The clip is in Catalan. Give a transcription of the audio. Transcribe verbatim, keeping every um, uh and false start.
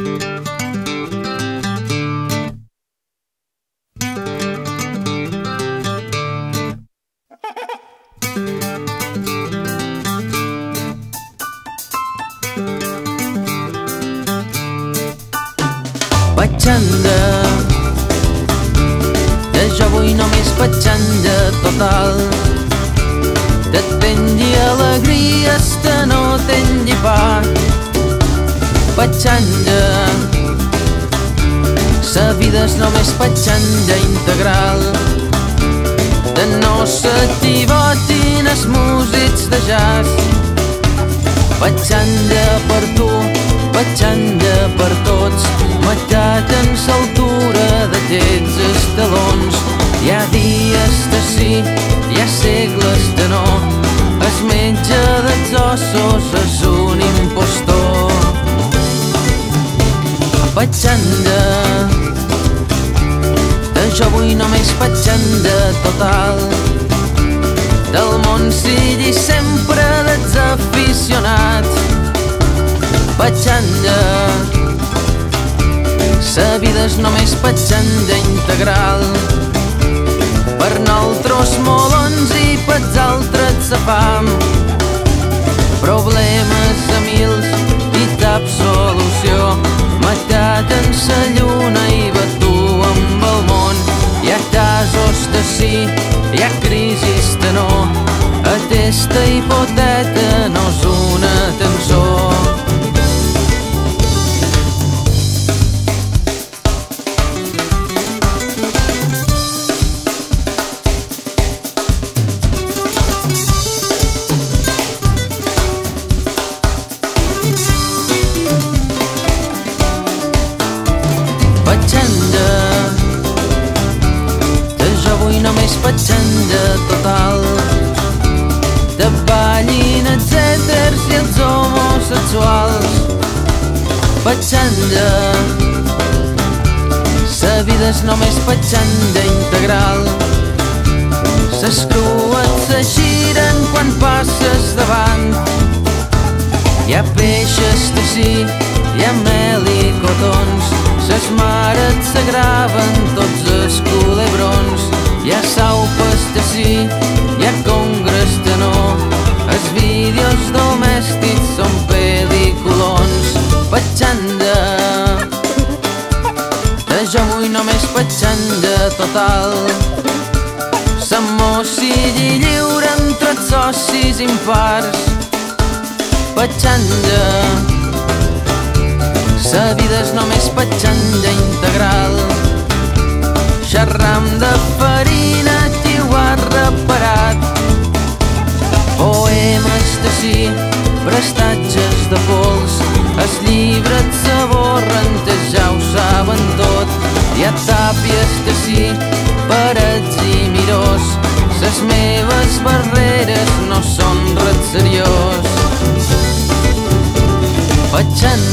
Petxanda, que jo vull només petxanda total. Que tingui alegries, que no tingui pa. Petxanda, sa vida és només petxanda integral. Que no s'ativotin els músics de jazz. Petxanda per tu, petxanda per tots, matat en l'altura d'aquests estalons. Hi ha dies de sí, hi ha segles de no, el metge dels ossos és un impostor. Petxanda, que jo vull només petxanda total. Del món sigui sempre desaficionat. Petxanda, sa vida és només petxanda integral. Per nosaltres molons i pels altres sa fam. Problemes a mils i cap solució. Matat en sa lluna i batu amb el món. Hi ha casos de sí, hi ha crisis de no. Aquesta hipoteta no és una cançó. Petxanda, que jo vull només petxanda total. Que ballin els èters i els homosexuals. Petxanda, sa vida és només petxanda integral. Ses crues se giren quan passes davant. Hi ha peixes de sí, hi ha mel i cotons. Ses mares se graven tots els culebrons. Hi ha saupes de sí, hi ha congres de no. Els vídeos domèstics són pel·lículons. Petxanda, que jo vull només petxanda total. S'amor sigui lliure entre els socis impars. Petxanda, sa vida és només petxanda integral. Xerram de farina, qui ho ha reparat. Poemes de sí, prestatges de pols. Els llibres s'aborren, que ja ho saben tot. Hi ha tàpies de sí, parets i mirós. Ses meves barreres no són res seriós. Petxanda,